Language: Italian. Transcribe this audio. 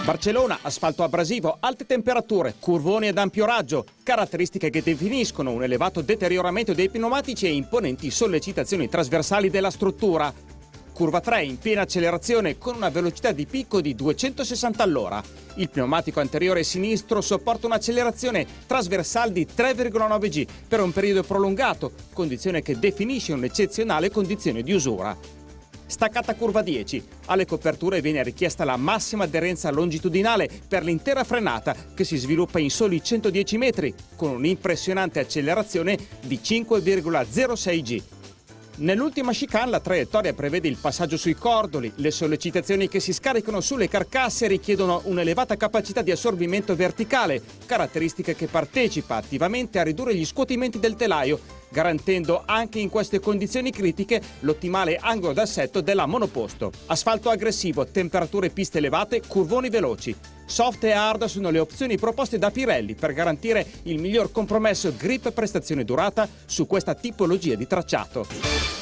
Barcellona, asfalto abrasivo, alte temperature, curvoni ad ampio raggio, caratteristiche che definiscono un elevato deterioramento dei pneumatici e imponenti sollecitazioni trasversali della struttura. Curva 3 in piena accelerazione con una velocità di picco di 260 all'ora. Il pneumatico anteriore sinistro sopporta un'accelerazione trasversale di 3,9 G per un periodo prolungato, condizione che definisce un'eccezionale condizione di usura. Staccata curva 10. Alle coperture viene richiesta la massima aderenza longitudinale per l'intera frenata, che si sviluppa in soli 110 metri, con un'impressionante accelerazione di 5,06 G. Nell'ultima chicane la traiettoria prevede il passaggio sui cordoli. Le sollecitazioni che si scaricano sulle carcasse richiedono un'elevata capacità di assorbimento verticale, caratteristica che partecipa attivamente a ridurre gli scuotimenti del telaio, garantendo anche in queste condizioni critiche l'ottimale angolo d'assetto della monoposto. Asfalto aggressivo, temperature e piste elevate, curvoni veloci. Soft e hard sono le opzioni proposte da Pirelli per garantire il miglior compromesso grip prestazione durata su questa tipologia di tracciato.